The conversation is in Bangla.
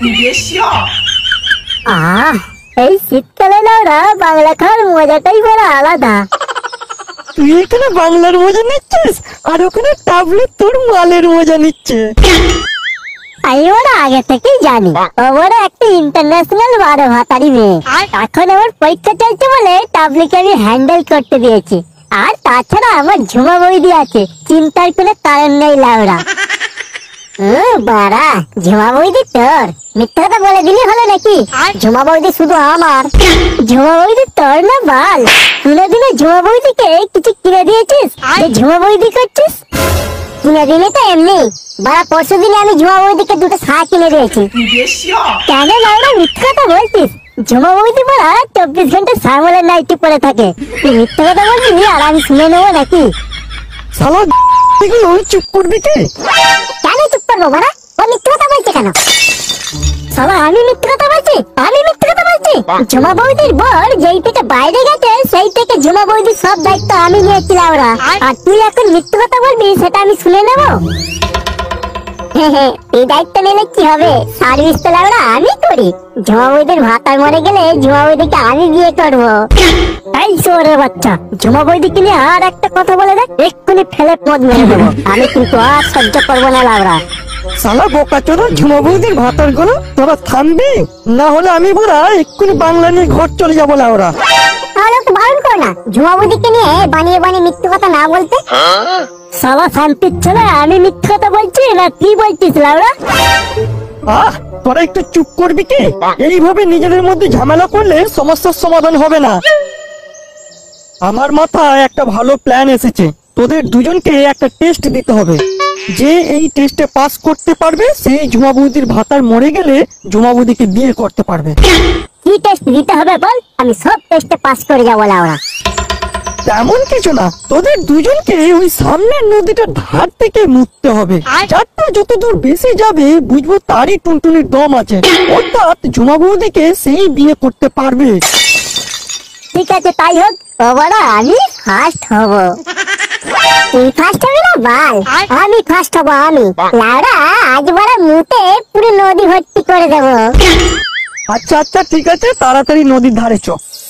এই শীতকালে না ওরা বাংলা খাওয়ার মজাটাই বড় আলাদা। তুই এখানে বাংলার মজা নিচ্ছিস আর ওখানে টাবলে তোর মালের মজা নিচ্ছে। আমি ওরা আগে থেকেই জানি ওরা একটা ইন্টারন্যাশনাল বারো ভাতারি মেয়ে। এখন আমার পরীক্ষা চলছে বলে টাবলিকে আমি হ্যান্ডেল করতে দিয়েছি। আর তাছাড়া আমার ঝুমা বৌদি আছে, চিন্তার কোনো কারণ নেই লাউরা। বাড়া ঝুমা বৌদি তোর, মিথ্যা কথা বলে দিলে হলো নাকি? ঝুমা বৌদি শুধু আমার। ঝুমা বৌদি তোর না বাল? কোনোদিনও ঝুমা বৌদিকে কিছু কিনে দিয়েছিস যে ঝুমা বৌদি করছিস? কিনে দিলে তো এমনি। বাড়া পরশু দিনে আমি ঝুমা বৌদিকে দুটো শাড়ি কিনে দিয়েছি। কেন লাউরা মিথ্যা কথা বলছিস? ঝুমা বৌদি বলা 24 ঘন্টা সামলের নাইটি পরে থাকে। তুই মিথ্যা কথা বলবি আর আমি শুনে নেবো নাকি? শালা চুপ করবি কে? কেন চুপ করবো বাড়া? ও মিথ্যা কথা বলছে কেন? শালা আমি মিথ্যা কথা বলছি? আমি মিথ্যা কথা বলছি? ঝুমা বৌদির বর যেই থেকে বাইরে গেছে সেই থেকে ঝুমা বৌদির সব দায়িত্ব আমি নিয়েছিলাম ওরা। আর তুই এখন মিথ্যা কথা বলবি সেটা আমি শুনে নেবো? এই দায়িত্ব নিলে কি হবে? সার্ভিস তো লাউরা আমি করি। ঝুমা বৌদির ভাতার মরে গেলে ঝুমা বৌদিকে আমি বিয়ে করবো। এই শোরে বাচ্চা, ঝুমা বৌদিকে নিয়ে আর একটা কথা বলে দেখ, এক্ষুনি ফেলে পদ মেরে দেবো। আমি কিন্তু আর সহ্য করবো না লাউরা। শালা বোকা চোদা ঝুমা বৌদির ভাতার গুলো তোরা থামবি, না হলে আমি বড়া এক্ষুনি বাংলা নিয়ে ঘর চলে যাবো লাউরা। তাহলে তো বারণ কর না ঝুমা বৌদিকে নিয়ে বানিয়ে বানিয়ে মিথ্যে কথা না বলতে। শালা শান্তির ছেলে, আমি মিথ্যে কথা বলছি না তুই বলছিস লাউরা? তোরা একটু চুপ করবি কি? এইভাবে নিজেদের মধ্যে ঝামেলা করলে সমস্যার সমাধান হবে না। আমার মাথায় একটা ভালো প্ল্যান এসেছে। তোদের দুজনকে একটা টেস্ট দিতে হবে। যে এই টেস্টে পাস করতে পারবে সেই ঝুমা বৌদির ভাতার মরে গেলে ঝুমা বৌদিকে বিয়ে করতে পারবে। কি টেস্ট দিতে হবে বল? আমি সব টেস্টে পাস করে যাবো লাউরা। তেমন কিছু না, তোদের দুজনকে ওই সামনের নদীটার ধার থেকে মুততে হবে। যাত্রা যত দূর বেশি যাবে বুঝবো তারই টুনটুনির দম আছে, অর্থাৎ ঝুমা বৌদিকে সেই বিয়ে করতে পারবে। ঠিক আছে তাই হোক। ও বড় আমি ফার্স্ট হব। তুই ফার্স্ট হবে না বাল? আমি ফার্স্ট হব। আমি লাউরা আজ বড় মুতে পুরো নদী ভর্তি করে দেবো। আচ্ছা আচ্ছা ঠিক আছে, তাড়াতাড়ি নদীর ধারে চ।